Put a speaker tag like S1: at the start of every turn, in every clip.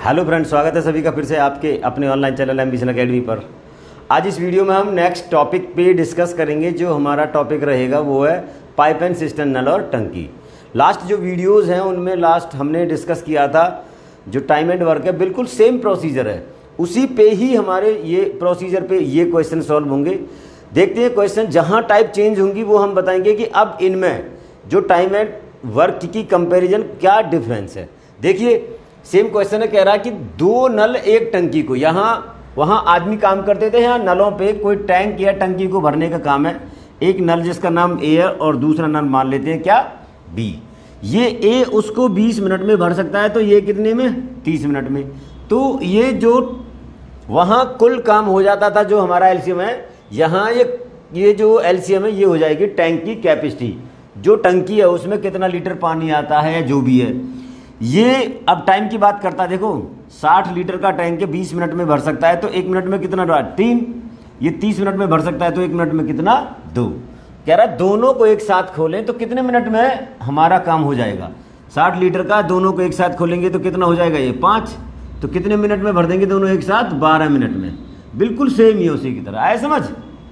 S1: Hello friends, स्वागत है सभी का फिर से आपके अपने ऑनलाइन चैनल एम्बिशन अकेडमी पर। आज इस वीडियो में हम नेक्स्ट टॉपिक पे डिस्कस करेंगे। जो हमारा टॉपिक रहेगा वो है पाइप एंड सिस्टम, नल और टंकी। लास्ट जो वीडियोस हैं उनमें लास्ट हमने डिस्कस किया था जो टाइम एंड वर्क है, बिल्कुल सेम प्रोसीजर है, उसी पे ही हमारे ये प्रोसीजर पे ये क्वेश्चन सॉल्व होंगे। देखते हैं क्वेश्चन, जहाँ टाइप चेंज होंगी वो हम बताएंगे कि अब इनमें जो टाइम एंड वर्क की कंपेरिजन क्या डिफरेंस है। देखिए सेम क्वेश्चन है, कह रहा है कि दो नल एक टंकी को, यहाँ वहाँ आदमी काम करते थे, यहाँ नलों पे कोई टैंक या टंकी को भरने का काम है। एक नल जिसका नाम ए है और दूसरा नल मान लेते हैं क्या, बी। ये ए उसको 20 मिनट में भर सकता है, तो ये कितने में, 30 मिनट में। तो ये जो वहाँ कुल काम हो जाता था जो हमारा एलसीएम है, यहाँ ये जो एलसीएम है ये हो जाएगी टैंक की कैपेसिटी। जो टंकी है उसमें कितना लीटर पानी आता है जो भी है। ये अब टाइम की बात करता है, देखो 60 लीटर का टैंक है, 20 मिनट में भर सकता है, तो 1 मिनट में कितना रहा, 3। ये 30 मिनट में भर सकता है, तो 1 मिनट में कितना, 2। कह रहा है दोनों को एक साथ खोलें तो कितने मिनट में हमारा काम हो जाएगा। 60 लीटर का दोनों को एक साथ खोलेंगे तो कितना हो जाएगा, ये 5। तो कितने मिनट में भर देंगे दोनों एक साथ, 12 मिनट में। बिल्कुल सेम ही उसी की तरह आए समझ।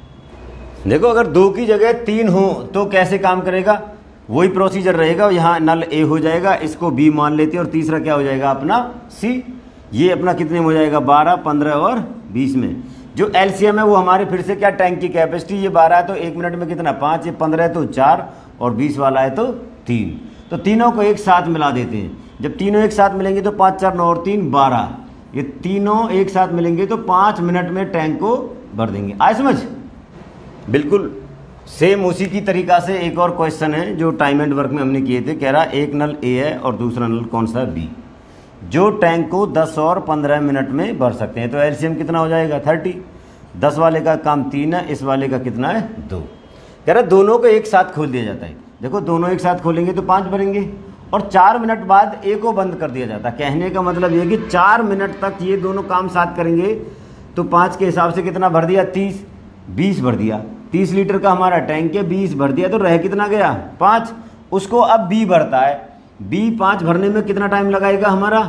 S1: देखो अगर 2 की जगह 3 हो तो कैसे काम करेगा, वही प्रोसीजर रहेगा। यहाँ नल ए हो जाएगा, इसको बी मान लेते हैं, और तीसरा क्या हो जाएगा अपना सी। ये अपना कितने में हो जाएगा, 12, 15 और 20 में। जो एलसीएम है वो हमारे फिर से क्या, टैंक की कैपेसिटी। ये 12 है तो 1 मिनट में कितना, 5। ये 15 है तो 4, और 20 वाला है तो 3। तो तीनों को एक साथ मिला देते हैं। जब तीनों एक साथ मिलेंगे तो 5, 4, 9 और 3, 12। ये तीनों एक साथ मिलेंगे तो 5 मिनट में टैंक को भर देंगे। आए समझ। बिल्कुल सेम उसी की तरीका से एक और क्वेश्चन है जो टाइम एंड वर्क में हमने किए थे। कह रहा एक नल ए है और दूसरा नल कौन सा, बी, जो टैंक को 10 और 15 मिनट में भर सकते हैं। तो एलसीएम कितना हो जाएगा, 30। 10 वाले का काम 3 है, इस वाले का कितना है, 2। कह रहा दोनों को एक साथ खोल दिया जाता है। देखो दोनों एक साथ खोलेंगे तो 5 भरेंगे, और 4 मिनट बाद ए को बंद कर दिया जाता है। कहने का मतलब ये कि 4 मिनट तक ये दोनों काम साथ करेंगे तो 5 के हिसाब से कितना भर दिया, 30, 20 भर दिया। 30 लीटर का हमारा टैंक है, 20 भर दिया, तो रह कितना गया, 5। उसको अब बी भरता है। बी 5 भरने में कितना टाइम लगाएगा हमारा,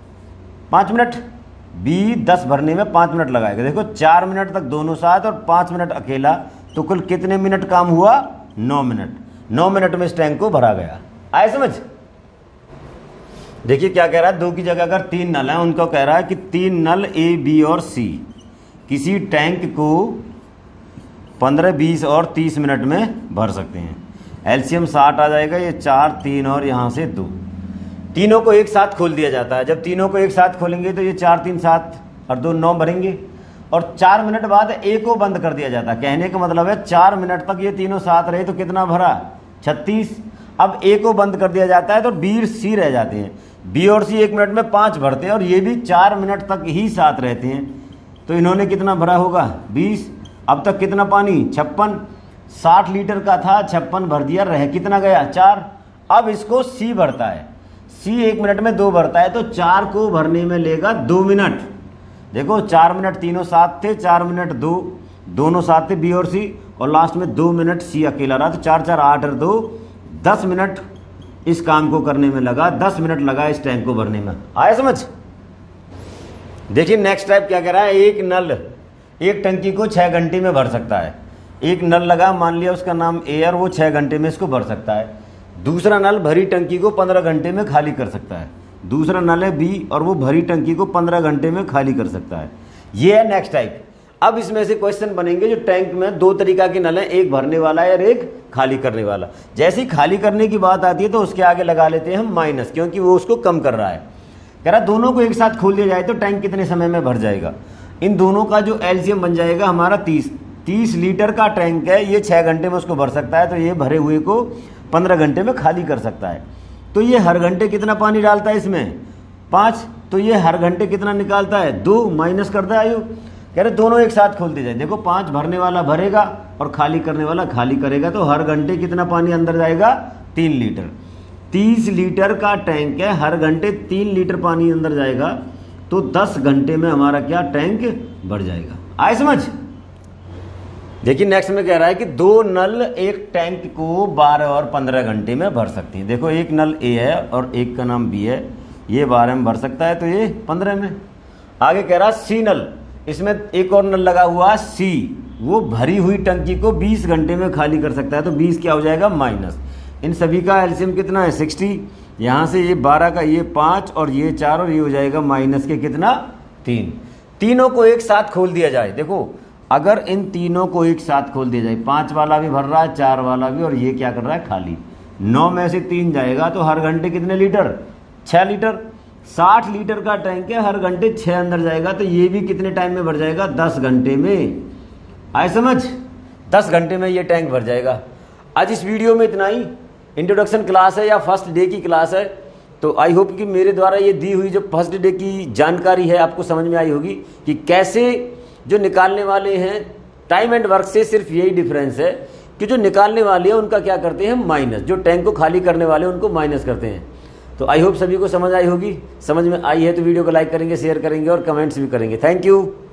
S1: 5 मिनट। बी 10 भरने में 5 मिनट लगाएगा। देखो 4 मिनट तक दोनों साथ और 5 मिनट अकेला, तो कुल कितने मिनट काम हुआ, 9 मिनट। 9 मिनट में इस टैंक को भरा गया। आए समझ। देखिए क्या कह रहा है, 2 की जगह अगर 3 नल है, उनको कह रहा है कि 3 नल ए, बी और सी किसी टैंक को 15, 20 और 30 मिनट में भर सकते हैं। एलसीएम 60 आ जाएगा। ये 4, 3 और यहाँ से 2, तीनों को एक साथ खोल दिया जाता है। जब तीनों को एक साथ खोलेंगे तो ये 4, 3, 7 और 2, 9 भरेंगे, और 4 मिनट बाद ए को बंद कर दिया जाता है। कहने का मतलब है 4 मिनट तक ये तीनों साथ रहे तो कितना भरा, 36। अब ए को बंद कर दिया जाता है तो बी और सी रह जाते हैं। बी और सी 1 मिनट में 5 भरते हैं, और ये भी 4 मिनट तक ही साथ रहते हैं। तो इन्होंने कितना भरा होगा, 20। अब तक कितना पानी, 56। 60 लीटर का था, 56 भर दिया, रह कितना गया, 4। अब इसको सी भरता है। सी 1 मिनट में 2 भरता है, तो 4 को भरने में लेगा 2 मिनट। देखो 4 मिनट तीनों साथ थे, 4 मिनट 2 दोनों साथ थे, बी और सी, और लास्ट में 2 मिनट सी अकेला रहा। तो 4, 4, 8 और 2, 10 मिनट इस काम को करने में लगा। 10 मिनट लगा इस टैंक को भरने में। आया समझ। देखिए नेक्स्ट टाइप क्या कह रहा है, एक नल एक टंकी को 6 घंटे में भर सकता है। एक नल लगा, मान लिया उसका नाम ए, और वो 6 घंटे में इसको भर सकता है। दूसरा नल भरी टंकी को 15 घंटे में खाली कर सकता है। दूसरा नल है बी, और वो भरी टंकी को 15 घंटे में खाली कर सकता है। ये है नेक्स्ट टाइप। अब इसमें से क्वेश्चन बनेंगे जो टैंक में 2 तरीका के नल है, एक भरने वाला है और एक खाली करने वाला। जैसे ही खाली करने की बात आती है तो उसके आगे लगा लेते हैं हम माइनस, क्योंकि वो उसको कम कर रहा है। कह रहा दोनों को एक साथ खोल दिया जाए तो टैंक कितने समय में भर जाएगा। इन दोनों का जो एलसीएम बन जाएगा हमारा 30 लीटर का टैंक है, ये 6 घंटे में उसको भर सकता है, तो ये भरे हुए को 15 घंटे में खाली कर सकता है। तो ये हर घंटे कितना पानी डालता है इसमें, 5। तो ये हर घंटे कितना निकालता है, 2, माइनस करता है आयु। कह रहे दोनों एक साथ खोल दिया जाए। देखो 5 भरने वाला भरेगा और खाली करने वाला खाली करेगा, तो हर घंटे कितना पानी अंदर जाएगा, 3 लीटर। 30 लीटर का टैंक है, हर घंटे 3 लीटर पानी अंदर जाएगा, तो 10 घंटे में हमारा क्या, टैंक भर जाएगा। आए समझ। देखिए नेक्स्ट में कह रहा है कि 2 नल एक टैंक को 12 और 15 घंटे में भर सकती हैं। देखो एक नल ए है और एक का नाम बी है, ये 12 में भर सकता है, तो ये 15 में। आगे कह रहा सी नल, इसमें एक और नल लगा हुआ सी, वो भरी हुई टंकी को 20 घंटे में खाली कर सकता है, तो 20 क्या हो जाएगा माइनस। इन सभी का एलसीएम कितना है 60, यहाँ से ये 12 का ये 5 और ये 4 और ये हो जाएगा माइनस के कितना 3। तीनों को एक साथ खोल दिया जाए, देखो अगर इन तीनों को एक साथ खोल दिया जाए, 5 वाला भी भर रहा है, 4 वाला भी, और ये क्या कर रहा है खाली, 9 में से 3 जाएगा तो हर घंटे कितने लीटर 6 लीटर। 60 लीटर का टैंक है, हर घंटे 6 अंदर जाएगा, तो ये भी कितने टाइम में भर जाएगा 10 घंटे में। आए समझ, 10 घंटे में ये टैंक भर जाएगा। आज इस वीडियो में इतना ही। इंट्रोडक्शन क्लास है या फर्स्ट डे की क्लास है, तो आई होप कि मेरे द्वारा ये दी हुई जो फर्स्ट डे की जानकारी है आपको समझ में आई होगी कि कैसे जो निकालने वाले हैं टाइम एंड वर्क से सिर्फ यही डिफरेंस है कि जो निकालने वाले हैं उनका क्या करते हैं माइनस, जो टैंक को खाली करने वाले हैं उनको माइनस करते हैं। तो आई होप सभी को समझ आई होगी। समझ में आई है तो वीडियो को लाइक करेंगे, शेयर करेंगे और कमेंट्स भी करेंगे। Thank you.